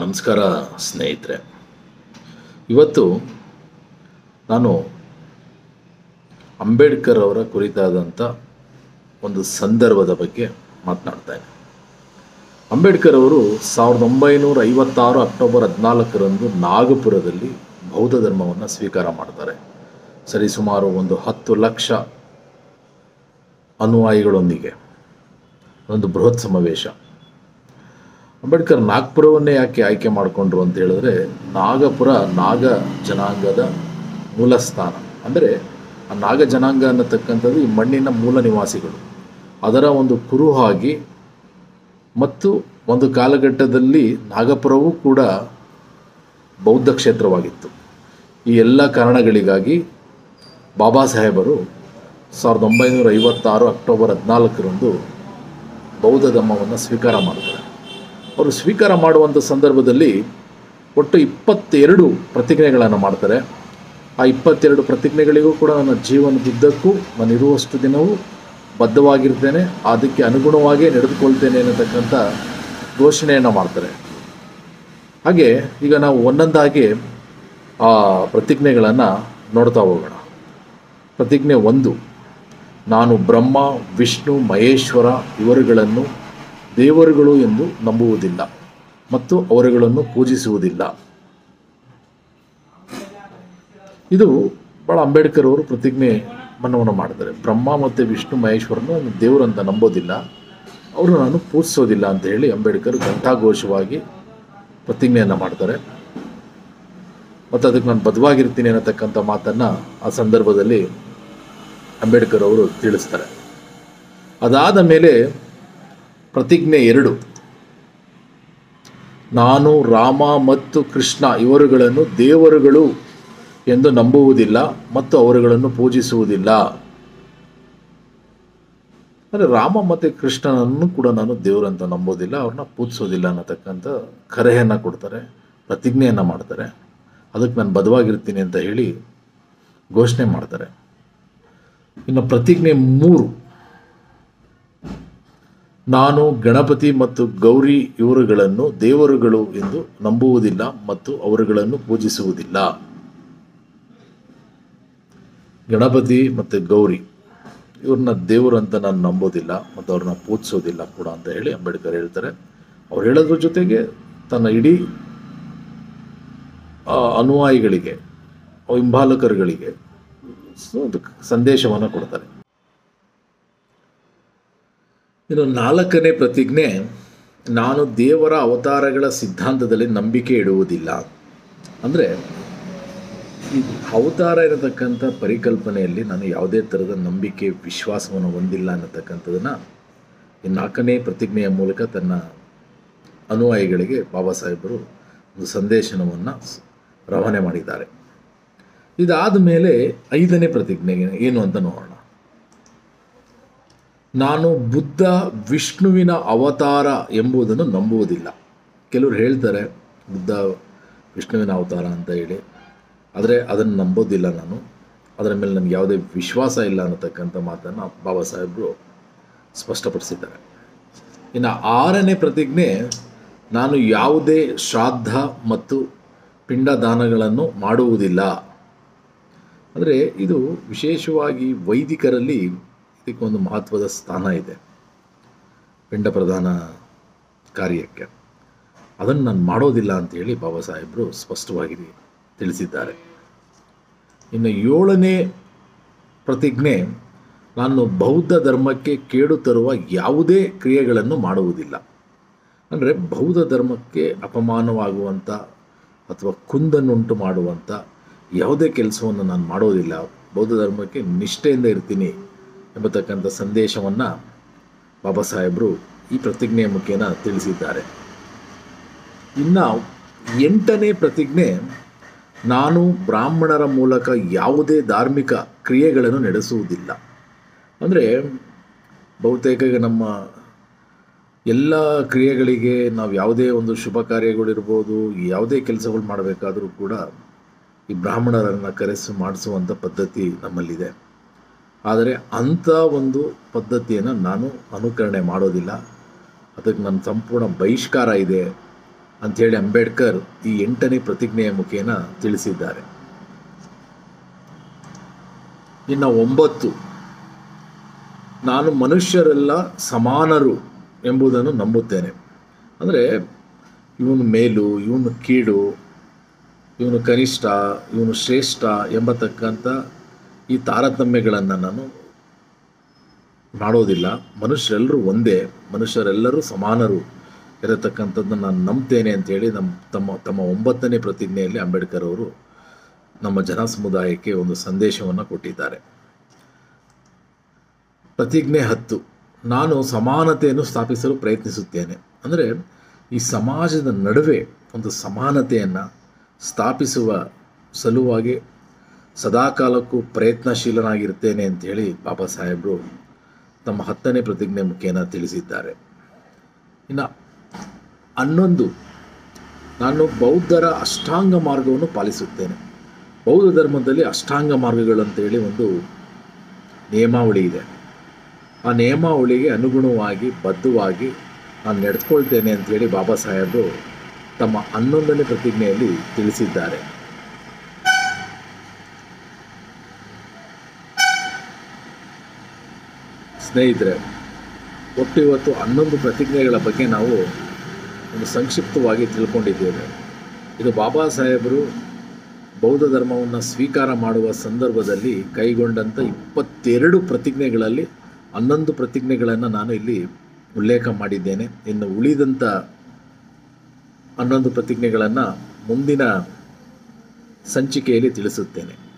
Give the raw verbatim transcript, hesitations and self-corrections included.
ನಮಸ್ಕಾರ ಸ್ನೇಹಿತರೆ. ಇವತ್ತು ನಾನು ಅಂಬೇಡ್ಕರ್ ಅವರ ಕುರಿತಾದಂಥ ಒಂದು ಸಂದರ್ಭದ ಬಗ್ಗೆ ಮಾತನಾಡ್ತಾ ಇದ್ದೀನಿ. ಅಂಬೇಡ್ಕರ್ ಅವರು ಸಾವಿರದ ಒಂಬೈನೂರ ಐವತ್ತಾರು ಅಕ್ಟೋಬರ್ ಹದಿನಾಲ್ಕರಂದು ನಾಗಪುರದಲ್ಲಿ ಬೌದ್ಧ ಧರ್ಮವನ್ನು ಸ್ವೀಕಾರ ಮಾಡ್ತಾರೆ. ಸರಿಸುಮಾರು ಒಂದು ಹತ್ತು ಲಕ್ಷ ಅನುಯಾಯಿಗಳೊಂದಿಗೆ ಒಂದು ಬೃಹತ್ ಸಮಾವೇಶ. ಅಂಬೇಡ್ಕರ್ ನಾಗಪುರವನ್ನೇ ಯಾಕೆ ಆಯ್ಕೆ ಮಾಡಿಕೊಂಡ್ರು ಅಂತ ಹೇಳಿದ್ರೆ, ನಾಗಪುರ ನಾಗ ಜನಾಂಗದ ಮೂಲ ಸ್ಥಾನ. ಅಂದರೆ ಆ ನಾಗ ಜನಾಂಗ ಅನ್ನತಕ್ಕಂಥದ್ದು ಈ ಮಣ್ಣಿನ ಮೂಲ ನಿವಾಸಿಗಳು, ಅದರ ಒಂದು ಕುರುಹಾಗಿ ಮತ್ತು ಒಂದು ಕಾಲಘಟ್ಟದಲ್ಲಿ ನಾಗಪುರವೂ ಕೂಡ ಬೌದ್ಧ ಕ್ಷೇತ್ರವಾಗಿತ್ತು. ಈ ಎಲ್ಲ ಕಾರಣಗಳಿಗಾಗಿ ಬಾಬಾ ಸಾಹೇಬರು ಸಾವಿರದ ಒಂಬೈನೂರ ಐವತ್ತಾರು ಅಕ್ಟೋಬರ್ ಹದಿನಾಲ್ಕರಂದು ಬೌದ್ಧ ಧರ್ಮವನ್ನು ಸ್ವೀಕಾರ ಮಾಡ್ತಾರೆ. ಅವರು ಸ್ವೀಕಾರ ಮಾಡುವಂಥ ಸಂದರ್ಭದಲ್ಲಿ ಒಟ್ಟು ಇಪ್ಪತ್ತೆರಡು ಪ್ರತಿಜ್ಞೆಗಳನ್ನು ಮಾಡ್ತಾರೆ. ಆ ಇಪ್ಪತ್ತೆರಡು ಪ್ರತಿಜ್ಞೆಗಳಿಗೂ ಕೂಡ ನನ್ನ ಜೀವನದುದ್ದಕ್ಕೂ ನಾನು ಇರುವಷ್ಟು ದಿನವೂ ಬದ್ಧವಾಗಿರ್ತೇನೆ, ಅದಕ್ಕೆ ಅನುಗುಣವಾಗಿ ನಡೆದುಕೊಳ್ತೇನೆ ಅನ್ನತಕ್ಕಂಥ ಘೋಷಣೆಯನ್ನು ಮಾಡ್ತಾರೆ. ಹಾಗೆ ಈಗ ನಾವು ಒಂದೊಂದಾಗಿ ಆ ಪ್ರತಿಜ್ಞೆಗಳನ್ನು ನೋಡ್ತಾ ಹೋಗೋಣ. ಪ್ರತಿಜ್ಞೆ ಒಂದು: ನಾನು ಬ್ರಹ್ಮ, ವಿಷ್ಣು, ಮಹೇಶ್ವರ ಇವರುಗಳನ್ನು ದೇವರುಗಳು ಎಂದು ನಂಬುವುದಿಲ್ಲ ಮತ್ತು ಅವರುಗಳನ್ನು ಪೂಜಿಸುವುದಿಲ್ಲ. ಇದು ಭಾಳ ಅಂಬೇಡ್ಕರ್ ಅವರು ಪ್ರತಿಜ್ಞೆ ಮನವನ್ನು ಮಾಡ್ತಾರೆ. ಬ್ರಹ್ಮ ಮತ್ತು ವಿಷ್ಣು ಮಹೇಶ್ವರನು ದೇವರು ಅಂತ ನಂಬೋದಿಲ್ಲ, ಅವರು ನಾನು ಪೂಜಿಸೋದಿಲ್ಲ ಅಂತ ಹೇಳಿ ಅಂಬೇಡ್ಕರ್ ಘಂಟಾಘೋಷವಾಗಿ ಪ್ರತಿಜ್ಞೆಯನ್ನು ಮಾಡ್ತಾರೆ. ಮತ್ತು ಅದಕ್ಕೆ ನಾನು ಬದ್ಧವಾಗಿರ್ತೀನಿ ಅನ್ನತಕ್ಕಂಥ ಮಾತನ್ನು ಆ ಸಂದರ್ಭದಲ್ಲಿ ಅಂಬೇಡ್ಕರ್ ಅವರು ತಿಳಿಸ್ತಾರೆ. ಅದಾದ ಮೇಲೆ ಪ್ರತಿಜ್ಞೆ ಎರಡು: ನಾನು ರಾಮ ಮತ್ತು ಕೃಷ್ಣ ಇವರುಗಳನ್ನು ದೇವರುಗಳು ಎಂದು ನಂಬುವುದಿಲ್ಲ ಮತ್ತು ಅವರುಗಳನ್ನು ಪೂಜಿಸುವುದಿಲ್ಲ. ಅಂದರೆ ರಾಮ ಮತ್ತು ಕೃಷ್ಣನನ್ನು ಕೂಡ ನಾನು ದೇವರಂತ ನಂಬೋದಿಲ್ಲ, ಅವ್ರನ್ನ ಪೂಜಿಸೋದಿಲ್ಲ ಅನ್ನತಕ್ಕಂಥ ಕರೆಯನ್ನು ಕೊಡ್ತಾರೆ, ಪ್ರತಿಜ್ಞೆಯನ್ನು ಮಾಡ್ತಾರೆ. ಅದಕ್ಕೆ ನಾನು ಬದ್ಧವಾಗಿರ್ತೀನಿ ಅಂತ ಹೇಳಿ ಘೋಷಣೆ ಮಾಡ್ತಾರೆ. ಇನ್ನು ಪ್ರತಿಜ್ಞೆ ಮೂರು: ನಾನು ಗಣಪತಿ ಮತ್ತು ಗೌರಿ ಇವರುಗಳನ್ನು ದೇವರುಗಳು ಎಂದು ನಂಬುವುದಿಲ್ಲ ಮತ್ತು ಅವರುಗಳನ್ನು ಪೂಜಿಸುವುದಿಲ್ಲ. ಗಣಪತಿ ಮತ್ತು ಗೌರಿ ಇವ್ರನ್ನ ದೇವರು ಅಂತ ನಾನು ನಂಬೋದಿಲ್ಲ ಮತ್ತು ಅವ್ರನ್ನ ಪೂಜಿಸೋದಿಲ್ಲ ಕೂಡ ಅಂತ ಹೇಳಿ ಅಂಬೇಡ್ಕರ್ ಹೇಳ್ತಾರೆ. ಅವ್ರು ಹೇಳೋದ್ರ ಜೊತೆಗೆ ತನ್ನ ಇಡೀ ಅನುಯಾಯಿಗಳಿಗೆ, ಹಿಂಬಾಲಕರುಗಳಿಗೆ ಸಂದೇಶವನ್ನು ಕೊಡ್ತಾರೆ. ಇನ್ನು ನಾಲ್ಕನೇ ಪ್ರತಿಜ್ಞೆ: ನಾನು ದೇವರ ಅವತಾರಗಳ ಸಿದ್ಧಾಂತದಲ್ಲಿ ನಂಬಿಕೆ ಇಡುವುದಿಲ್ಲ. ಅಂದರೆ ಈ ಅವತಾರ ಇರತಕ್ಕಂಥ ಪರಿಕಲ್ಪನೆಯಲ್ಲಿ ನಾನು ಯಾವುದೇ ಥರದ ನಂಬಿಕೆ ವಿಶ್ವಾಸವನ್ನು ಹೊಂದಿಲ್ಲ ಅನ್ನತಕ್ಕಂಥದ್ದನ್ನು ಈ ನಾಲ್ಕನೇ ಪ್ರತಿಜ್ಞೆಯ ಮೂಲಕ ತನ್ನ ಅನುಯಾಯಿಗಳಿಗೆ ಬಾಬಾ ಸಾಹೇಬರು ಒಂದು ಸಂದೇಶನವನ್ನು ರವಾನೆ ಮಾಡಿದ್ದಾರೆ. ಇದಾದ ಮೇಲೆ ಐದನೇ ಪ್ರತಿಜ್ಞೆ ಏನು ಅಂತ ನೋಡೋಣ. ನಾನು ಬುದ್ಧ ವಿಷ್ಣುವಿನ ಅವತಾರ ಎಂಬುದನ್ನು ನಂಬುವುದಿಲ್ಲ. ಕೆಲವರು ಹೇಳ್ತಾರೆ ಬುದ್ಧ ವಿಷ್ಣುವಿನ ಅವತಾರ ಅಂತ ಹೇಳಿ, ಆದರೆ ಅದನ್ನು ನಂಬೋದಿಲ್ಲ ನಾನು, ಅದರ ಮೇಲೆ ನನಗೆ ಯಾವುದೇ ವಿಶ್ವಾಸ ಇಲ್ಲ ಅನ್ನತಕ್ಕಂಥ ಮಾತನ್ನು ಬಾಬಾ ಸಾಹೇಬರು ಸ್ಪಷ್ಟಪಡಿಸಿದ್ದಾರೆ. ಇನ್ನು ಆರನೇ ಪ್ರತಿಜ್ಞೆ: ನಾನು ಯಾವುದೇ ಶ್ರಾದ್ದ ಮತ್ತು ಪಿಂಡದಾನಗಳನ್ನು ಮಾಡುವುದಿಲ್ಲ. ಅಂದರೆ ಇದು ವಿಶೇಷವಾಗಿ ವೈದಿಕರಲ್ಲಿ ಇದಕ್ಕೊಂದು ಮಹತ್ವದ ಸ್ಥಾನ ಇದೆ, ಪಿಂಡ ಪ್ರದಾನ ಕಾರ್ಯಕ್ಕೆ. ಅದನ್ನು ನಾನು ಮಾಡೋದಿಲ್ಲ ಅಂತೇಳಿ ಬಾಬಾ ಸಾಹೇಬರು ಸ್ಪಷ್ಟವಾಗಿ ತಿಳಿಸಿದ್ದಾರೆ. ಇನ್ನು ಏಳನೇ ಪ್ರತಿಜ್ಞೆ: ನಾನು ಬೌದ್ಧ ಧರ್ಮಕ್ಕೆ ಕೇಡು ತರುವ ಯಾವುದೇ ಕ್ರಿಯೆಗಳನ್ನು ಮಾಡುವುದಿಲ್ಲ. ಅಂದರೆ ಬೌದ್ಧ ಧರ್ಮಕ್ಕೆ ಅಪಮಾನವಾಗುವಂಥ ಅಥವಾ ಕುಂದನ್ನುಂಟು ಮಾಡುವಂಥ ಯಾವುದೇ ಕೆಲಸವನ್ನು ನಾನು ಮಾಡೋದಿಲ್ಲ, ಬೌದ್ಧ ಧರ್ಮಕ್ಕೆ ನಿಷ್ಠೆಯಿಂದ ಇರ್ತೀನಿ ಎಂಬತಕ್ಕಂಥ ಸಂದೇಶವನ್ನು ಬಾಬಾ ಸಾಹೇಬರು ಈ ಪ್ರತಿಜ್ಞೆಯ ಮುಖೇನ ತಿಳಿಸಿದ್ದಾರೆ. ಇನ್ನು ಎಂಟನೇ ಪ್ರತಿಜ್ಞೆ: ನಾನು ಬ್ರಾಹ್ಮಣರ ಮೂಲಕ ಯಾವುದೇ ಧಾರ್ಮಿಕ ಕ್ರಿಯೆಗಳನ್ನು ನಡೆಸುವುದಿಲ್ಲ. ಅಂದರೆ ಬಹುತೇಕ ನಮ್ಮ ಎಲ್ಲ ಕ್ರಿಯೆಗಳಿಗೆ ನಾವು ಯಾವುದೇ ಒಂದು ಶುಭ ಕಾರ್ಯಗಳಿರ್ಬೋದು, ಯಾವುದೇ ಕೆಲಸಗಳು ಮಾಡಬೇಕಾದರೂ ಕೂಡ ಈ ಬ್ರಾಹ್ಮಣರನ್ನು ಕರೆಸಿ ಮಾಡಿಸುವಂಥ ಪದ್ಧತಿ ನಮ್ಮಲ್ಲಿದೆ. ಆದರೆ ಅಂಥ ಒಂದು ಪದ್ಧತಿಯನ್ನು ನಾನು ಅನುಕರಣೆ ಮಾಡೋದಿಲ್ಲ, ಅದಕ್ಕೆ ನನ್ನ ಸಂಪೂರ್ಣ ಬಹಿಷ್ಕಾರ ಇದೆ ಅಂಥೇಳಿ ಅಂಬೇಡ್ಕರ್ ಈ ಎಂಟನೇ ಪ್ರತಿಜ್ಞೆಯ ಮುಖೇನ ತಿಳಿಸಿದ್ದಾರೆ. ಇನ್ನು ಒಂಬತ್ತು, ನಾನು ಮನುಷ್ಯರೆಲ್ಲ ಸಮಾನರು ಎಂಬುದನ್ನು ನಂಬುತ್ತೇನೆ. ಅಂದರೆ ಇವನು ಮೇಲು, ಇವನು ಕೀಳು, ಇವನು ಕನಿಷ್ಠ, ಇವನು ಶ್ರೇಷ್ಠ ಎಂಬತಕ್ಕಂಥ ಈ ತಾರತಮ್ಯಗಳನ್ನು ನಾನು ಮಾಡೋದಿಲ್ಲ. ಮನುಷ್ಯರೆಲ್ಲರೂ ಒಂದೇ, ಮನುಷ್ಯರೆಲ್ಲರೂ ಸಮಾನರು ಇರತಕ್ಕಂಥದ್ದನ್ನು ನಾನು ನಂಬ್ತೇನೆ ಅಂತೇಳಿ ನಮ್ಮ ತಮ್ಮ ತಮ್ಮ ಒಂಬತ್ತನೇ ಪ್ರತಿಜ್ಞೆಯಲ್ಲಿ ಅಂಬೇಡ್ಕರ್ ಅವರು ನಮ್ಮ ಜನ ಸಮುದಾಯಕ್ಕೆ ಒಂದು ಸಂದೇಶವನ್ನು ಕೊಟ್ಟಿದ್ದಾರೆ. ಪ್ರತಿಜ್ಞೆ ಹತ್ತು, ನಾನು ಸಮಾನತೆಯನ್ನು ಸ್ಥಾಪಿಸಲು ಪ್ರಯತ್ನಿಸುತ್ತೇನೆ. ಅಂದರೆ ಈ ಸಮಾಜದ ನಡುವೆ ಒಂದು ಸಮಾನತೆಯನ್ನು ಸ್ಥಾಪಿಸುವ ಸಲುವಾಗಿ ಸದಾಕಾಲಕ್ಕೂ ಪ್ರಯತ್ನಶೀಲನಾಗಿರ್ತೇನೆ ಅಂಥೇಳಿ ಬಾಬಾ ಸಾಹೇಬರು ತಮ್ಮ ಹತ್ತನೇ ಪ್ರತಿಜ್ಞೆ ಮುಖೇನ ತಿಳಿಸಿದ್ದಾರೆ. ಇನ್ನು ಹನ್ನೊಂದು, ನಾನು ಬೌದ್ಧರ ಅಷ್ಟಾಂಗ ಮಾರ್ಗವನ್ನು ಪಾಲಿಸುತ್ತೇನೆ. ಬೌದ್ಧ ಧರ್ಮದಲ್ಲಿ ಅಷ್ಟಾಂಗ ಮಾರ್ಗಗಳಂತೇಳಿ ಒಂದು ನಿಯಮಾವಳಿ ಇದೆ. ಆ ನಿಯಮಾವಳಿಗೆ ಅನುಗುಣವಾಗಿ ಬದ್ಧವಾಗಿ ನಾನು ನಡೆದುಕೊಳ್ತೇನೆ ಅಂಥೇಳಿ ಬಾಬಾ ಸಾಹೇಬರು ತಮ್ಮ ಹನ್ನೊಂದನೇ ಪ್ರತಿಜ್ಞೆಯಲ್ಲಿ ತಿಳಿಸಿದ್ದಾರೆ. ಸ್ನೇಹಿತರೆ, ಒಟ್ಟು ಇವತ್ತು ಹನ್ನೊಂದು ಪ್ರತಿಜ್ಞೆಗಳ ಬಗ್ಗೆ ನಾವು ಒಂದು ಸಂಕ್ಷಿಪ್ತವಾಗಿ ತಿಳ್ಕೊಂಡಿದ್ದೇವೆ. ಇದು ಬಾಬಾ ಸಾಹೇಬರು ಬೌದ್ಧ ಧರ್ಮವನ್ನು ಸ್ವೀಕಾರ ಮಾಡುವ ಸಂದರ್ಭದಲ್ಲಿ ಕೈಗೊಂಡಂಥ ಇಪ್ಪತ್ತೆರಡು ಪ್ರತಿಜ್ಞೆಗಳಲ್ಲಿ ಹನ್ನೊಂದು ಪ್ರತಿಜ್ಞೆಗಳನ್ನು ನಾನು ಇಲ್ಲಿ ಉಲ್ಲೇಖ ಮಾಡಿದ್ದೇನೆ. ಇನ್ನು ಉಳಿದಂಥ ಹನ್ನೊಂದು ಪ್ರತಿಜ್ಞೆಗಳನ್ನು ಮುಂದಿನ ಸಂಚಿಕೆಯಲ್ಲಿ ತಿಳಿಸುತ್ತೇನೆ.